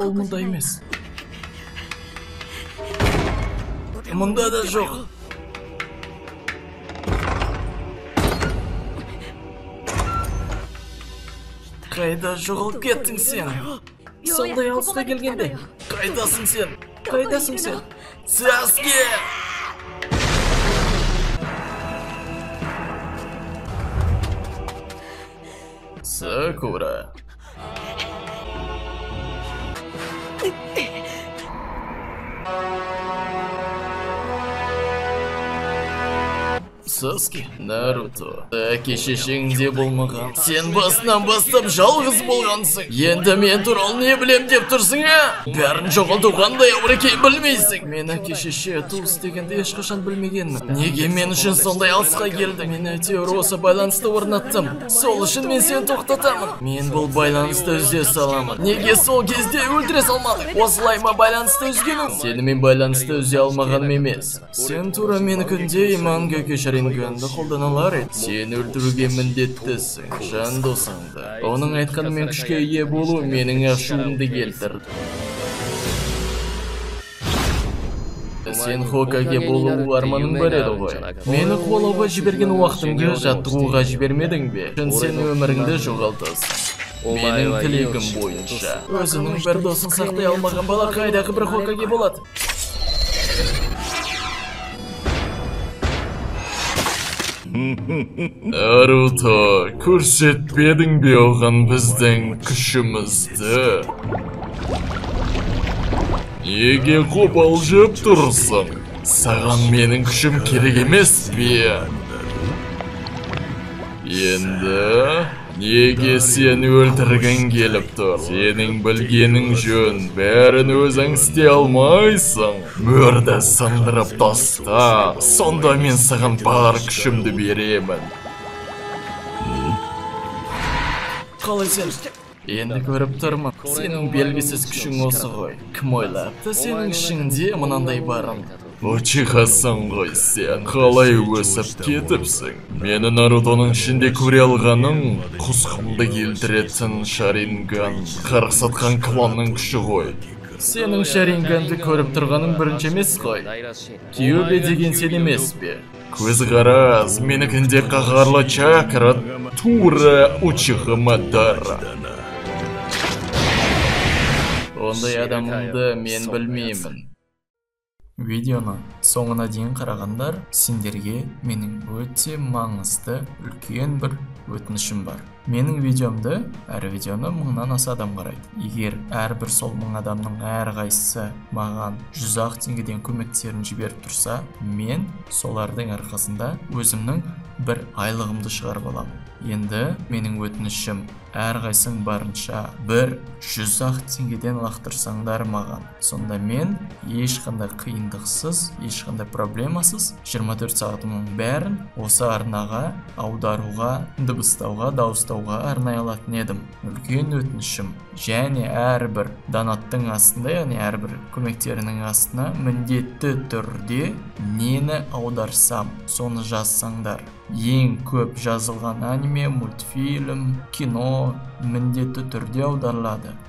ол мұнда емес. Мұнда да жоқ. Қайда жоғалып кеттің сен? Сондай алысқа келгенде. Қайдасың сен? Қайдасың сен? Саске! Сакура. Саске, Наруто. Әке-шешеңде болмаған. Сен басынан бастап жалғыз болғансың. Енді мен туралы не білем деп тұрсың, Бәрін жоғалту қандай ауыр екенін білмейсің. Мен әке-шеше туыс дегенде ешқашан білмегенмін. Неге мен үшін сондай алысқа келді? Мен әйтеуір осы байланысты орнаттым. Сол үшін мен сені тоқтатамын. Мен бұл байланысты үзе саламын. Неге сол кезде өлтіре салмадың? Осылай ма байланысты үзгенің? Сенімен байланысты үзе алмағаным емес. Сен тура менікіндей манга Шарингэнді қолданалар еді. Сен өлтіруге міндеттісің, жан досыңды. Оның айтқанымен күшке ие болу менің ашуымды келтірді. Сен Хокаге болу арманың бар еді ғой. Мені қуалауға жіберген уақытыңды жаттығуға жібермедің бе? Сен өміріңді жоғалтасың. Менің тілегім бойынша. Өзінің бір досын сақтай алмаған бала қайдағы бір Хокаге болады? Наруто, көрсетпедің бе оған біздің күшімізді? Неге қобалжып тұрсың? Саған менің күшім керек емес бе? Енді неге сені өлтіргің келіп тұр? Сенің білгенің жөн, бәрін өзің істей алмайсың. Мөрді сындырып таста, сонда мен саған бар күшімді беремін. Қалай сен? Енді көріп тұрмын. Сенің белгісіз күшің осы ғой. Кім ойлапты сенің ішіңде мынандай барын? Очихасың ғой сен, қалай өсіп кетіпсің? Мені Нарутоның ішінде көре алғаның құсқымды келтіретін Шаринган, қарқсатқан клонның күші ғой. Сенің Шаринганды көріп тұрғаның бірінші емес қой. Киөбе деген сен емес бе? Көзқарас, менікінде қағарлы чакра тура Учихама Дара. Ондай адамыңды мен білмеймін. Видеоны соңына дейін қарағандар, сендерге менің өте маңызды үлкен бір өтінішім бар. Менің видеомды, әр видеоны 1000-нан аса адам қарайды. Егер әрбір сол 1000 адамның әрқайсысы маған 100-ақ теңгеден көмектерін жіберіп тұрса, мен солардың арқасында өзімнің бір айлығымды шығарып аламын. Енді менің өтінішім, әрқайсың барынша 100-ақ теңгеден лақтырсаңдар маған. Сонда мен ешқандай қиындықсыз, ешқандай проблемасыз 24 сағатымның бәрін осы арнаға аударуға, дыбыстауға, дауыстауға арнай алатын едім. Үлкен өтінішім. Және әрбір донаттың астында, яғни әрбір көмектерінің астына міндетті түрде нені аударсам, соны жазсаңдар. Ең көп жазылған аниме, мультфильм, кино міндетті түрде аударылады.